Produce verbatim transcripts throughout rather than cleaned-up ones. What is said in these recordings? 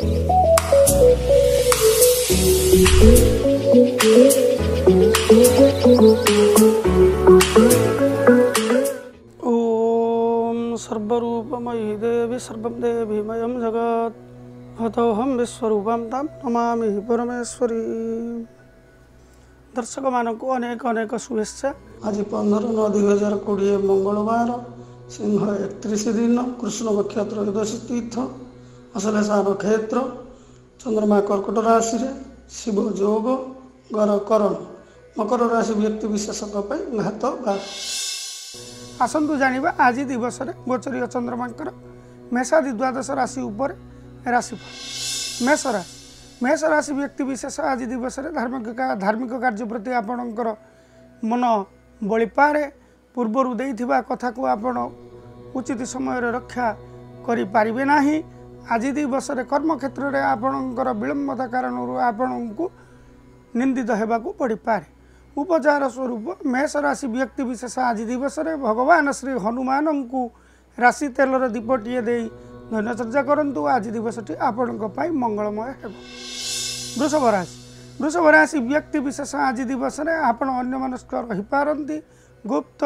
ओम सर्वरूपमयी देवी सर्वं देवीमयं जगत् हतोहम विश्वरूपम तम नमामि परमेश्वरी। दर्शक मान को अनेक अनेक शुभेच्छा। आज पंद्रह नौ दुई हजार कोड़े मंगलवार सिंह एकतीस दिन कृष्ण पक्ष त्रयोदशी तीर्थ अश्लेषान क्षेत्र चंद्रमा कर्कट राशि शिव जोग गर करण मकर राशि व्यक्ति विशेष घात बार। आसतु जानिबा आज दिवस गोचरीय चंद्रमांकर मेषादि द्वादश राशि उपर राशिफल। मेष राशि मेष राशि व्यक्ति विशेष आज दिवस धार्मिक धार्मिक कार्य प्रति आपणकर मन बली पारे। पूर्वर देइथिबा कथा को आपण उचित समय रक्षा करि पारिबे नाही। आज दिवस कर्म क्षेत्र में आपणकर विलंबता कारण आपण को निंदित हेबाकू पड़ी पारे। उपचार स्वरूप मेष राशि व्यक्ति विशेष आज दिवस भगवान श्री हनुमान को राशि तेलर दीपटीए दे धन्यचर्या करंतु। आज दिवसटी आपण मंगलमय हेब। वृषभ राशि वृषभ राशि व्यक्ति विशेष आज दिवस आपण अन्यमनस्क रही पारंती। गुप्त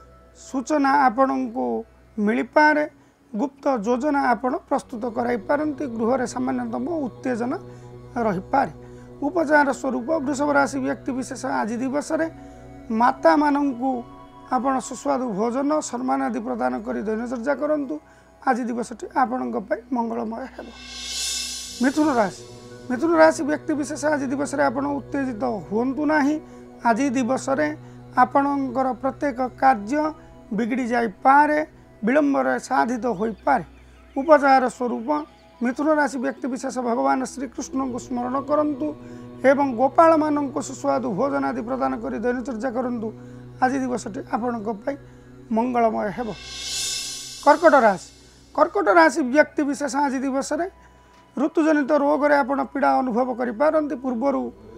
सूचना आपण को मिल पारे। गुप्त योजना आपण प्रस्तुत कराई पारंती। गृह सामान्यतम उत्तेजना रही पारे। उपचार स्वरूप वृषभ राशि व्यक्ति विशेष आज दिवस माता मानू आपण सुस्वादु भोजन सम्मान आदि प्रदान कर दिनचर्या करंतु। आज दिवसटी आपण मंगलमय हेब। मिथुन राशि मिथुन राशि व्यक्ति विशेष आज दिवस आपण उत्तेजित हुंतु नाही। आज दिवस आपणकर प्रत्येक कार्य बिगड़ी जाई पारे। विलंबर साधित हो पारे। उपचार स्वरूप मिथुन राशि व्यक्ति विशेष भगवान श्री कृष्ण को स्मरण करंतु एवं गोपाल मान को सुस्वादु भोजन आदि प्रदान कर दिनचर्या करंतु। आज दिवसटी आपण मंगलमय हेब। कर्कट राशि कर्कट राशि व्यक्ति विशेष आज दिवस ऋतुजनित रोग रे आपण पीड़ा अनुभव करि पारंती। पूर्वर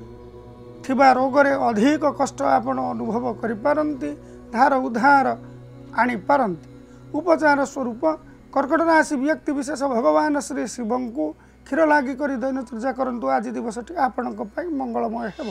थिबा रोग रे अधिक कष्ट आपण अनुभव करि पारंती। धार उधार आनी पारंती। उपचार स्वरूप कर्कट राशि व्यक्ति विशेष भगवान श्री शिव को क्षीर लागी कर दिनचर्या करंतु। आज दिवसटी आपण मंगलमय हेब।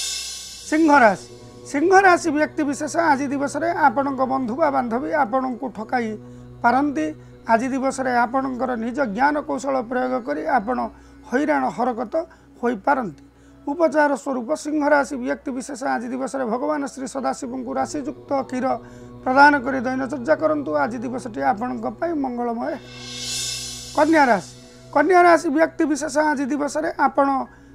सिंह राशि सिंह राशि व्यक्ति विशेष आज दिवस आपण बंधु बा बांधवी आपण को ठकाई पारंती। आज दिवस आपणकर निज ज्ञान कौशल प्रयोग करी आपण हैराण हरकत हो पारंती। उपचार स्वरूप सिंह राशि व्यक्ति विशेष आज दिवस भगवान श्री सदाशिव को राशियुक्त क्षीर प्रदान कर दिनचर्या करंतु। आज दिवसटी आपण मंगलमय। कन्या राशि कन्या राशि व्यक्ति विशेष आज दिवस आपण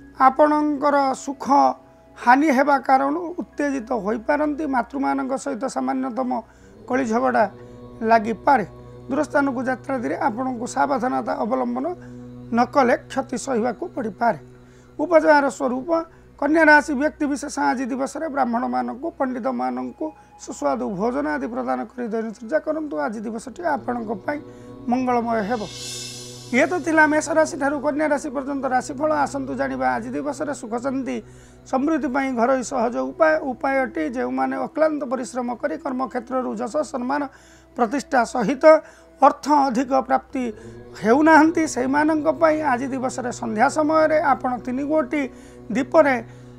आपणकर सुख हानि हेबा कारण उत्तेजित हो पारंती। मातृमान सहित सामान्यतम कली झगड़ा लगी पारे। दूरस्थान को यात्रा धीरे आपण को सावधानता अवलंबन न कले क्षति सहिबाकू पड़ी पारे। उपचार स्वरूप कन्या राशि व्यक्ति विशेष आज दिवस ब्राह्मण मानक पंडित मानक सुस्वादु भोजन आदि प्रदान कर दिनचर्या करंतु। आज दिवसटी आपण मंगलमय हेब। ये तो थिला मेष राशि ठारू कन्या राशि पर्यंत राशिफल। आसतु जानिबा आज दिवस सुख शांति समृद्धि पाई घर सहज उपाय उपायटी जो माने अक्लांत परिश्रम करी कर्म क्षेत्र यश सम्मान प्रतिष्ठा सहित अर्थ अधिक प्राप्ति हेउनाहंती से मानक पई आज दिवस संध्या समय रे आपण तीन गोटी दीपरे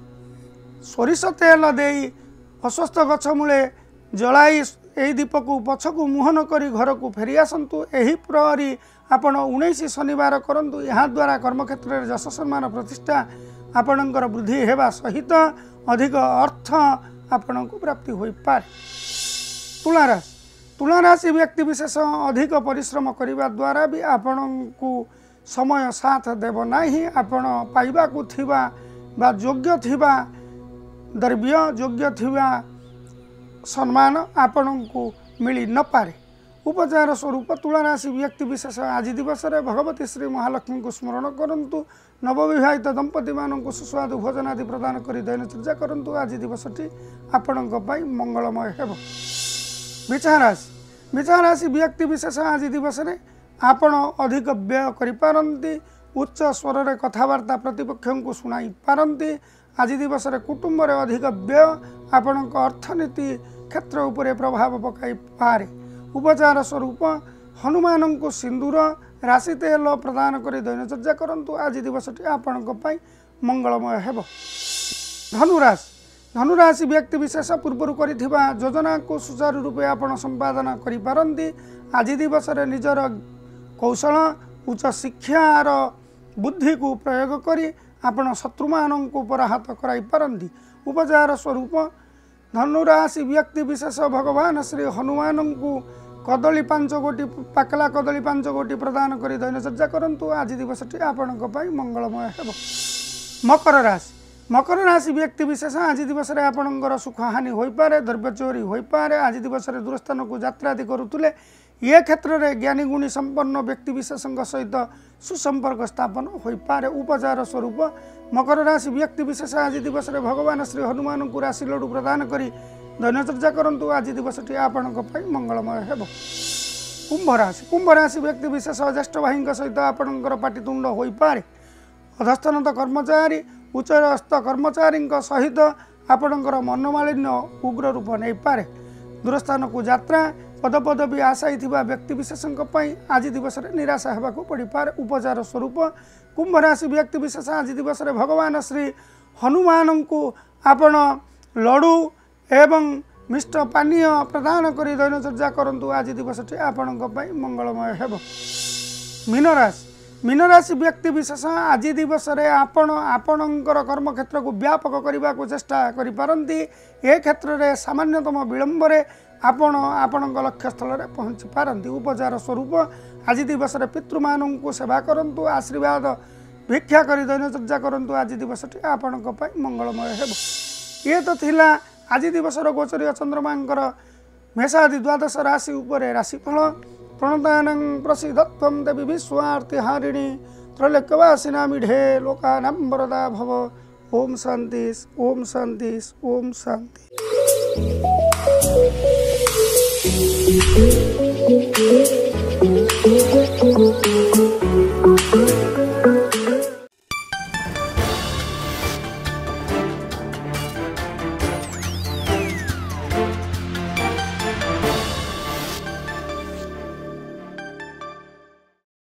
सोरिष तेल देई अस्वस्थ गछ मूले जलाई एही दीप को पछकू मुहन करी घर को फेरी आसतु। एही प्रहरी आपण उन्नीस शनिवार करंतु। यहाँ द्वारा कर्मक्षेत्र में यश सम्मान प्रतिष्ठा आपणकर वृद्धि हेबा सहित अधिक अर्थ आपण को प्राप्ति हो पारे। तुला राशि तुला राशि व्यक्ति विशेष अधिक परिश्रम करने द्वारा भी आपण को समय साथ देव नाही। आपण पाइबा को थिबा बा योग्य थिबा द्रव्य योग्य थिबा सम्मान आपण को मिली न पारे। उपचार स्वरूप तुला राशि व्यक्ति विशेष आज दिवस भगवती श्री महालक्ष्मी को स्मरण करंतु। नवविवाहित दंपति मान को सुस्वादु भोजन आदि प्रदान कर दिनचर्या करंतु। आज दिवसटी आपण मंगलमय हेब। मिथा राशि मिथा राशि व्यक्ति विशेष आज दिवस आपण अधिक व्यय करि पारंती। उच्च स्वर रे कथबार्ता प्रतिपक्ष को सुनाई पारंती। आज दिवस कुटुंब रे अधिक व्यय आपण अर्थनीति क्षेत्र उपरे प्रभाव पकाई पारे। उपचार स्वरूप हनुमान को सिंदूर राशि तेल प्रदान कर दैनचर्या करंतु आज दिवसटी आपणक मंगलमय हेब। धनुराशि धनुराशि व्यक्ति विशेष पूर्वर करिथिबा योजना को सुचारू रूपे आपण संपादन करि पारंती। आज दिवस रे निजर कौशल उच्च शिक्षार बुद्धि को प्रयोग करी आपण शत्रुमान को पराहत कराई पारंती। उपचार स्वरूप धनुराशि व्यक्ति विशेष भगवान श्री हनुमान को कदली पांच गोटी पाकला कदली पांच गोटी प्रदान करी दैनचर्या करंतु आज दिवसटी आपणक मंगलमय हेब। मकर राशि मकर राशि व्यक्ति विशेष आज दिवस रे आपणकर सुख हानि होई पारे, द्रव्य चोरी होई पारे। आज दिवस रे दूरस्थान को यात्रा आदि करुतुले ये क्षेत्र में ज्ञानी गुणी संपन्न व्यक्ति विशेष सहित सुसंपर्क स्थापन होई पारे। उपचार स्वरूप मकर राशि व्यक्ति विशेष आज दिवस रे भगवान श्री हनुमान को राशि लड्डू प्रदान करी दैनचर्या करंतु आज दिवसटी आपणक मंगलमय हेब। कुंभ राशि कुंभ राशि व्यक्ति विशेष ज्येष्ठ भाई सहित आपणकर पाटितुंड होई पारे। अधस्थानत कर्मचारी उच्चस्थ कर्मचारी सहित आपणकर मनोमालिन्य उग्र रूप नहीं पारे। दूरस्थान को यात्रा पदपदवी आशायी व्यक्ति विशेष आज दिवस रे निराशा होगा पड़ पारे। उपचार स्वरूप कुंभ राशि व्यक्ति विशेष आज दिवस रे भगवान श्री हनुमान को आपण लड्डू एवं मिष्ट पानीय प्रदान कर दैनचर्या करंतु आज दिवसटी आपणक मंगलमय हेब। मीन राशि मीन राशि व्यक्ति विशेष आज दिवस रे आपण आपणकर कर्म क्षेत्र को व्यापक करने को चेष्टा करि पारंती। ए क्षेत्र रे सामान्यतम विलंब रे आपण आपणक लक्ष्य स्थल रे पहुँची पारंती। उपचार स्वरूप आज दिवस रे पितृमान को सेवा करंतु, आशीर्वाद भिक्षा करि दैनचर्या करंतु आज दिवसटी आपणक मंगलमय हेब। ये तो थिला आज दिवस गोचरीय चंद्रमांकर मेषादि द्वादश राशि उपरे राशिफल। प्रणतानं प्रसिद्धत्वं देवी विश्वार्तिहारिणी त्रैलोक्यवासिना मीढे लोकानां वरदा भव। ओम शांति ओम शांति ओम शांति।